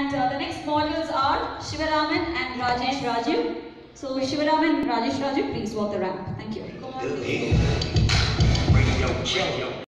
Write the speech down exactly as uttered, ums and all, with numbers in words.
And uh, the next models are Shivaraman and Rajesh Raju. So Shivaraman and Rajesh Raju, please walk the ramp. Thank you.